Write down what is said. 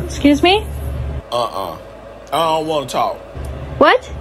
Excuse me? I don't want to talk. What?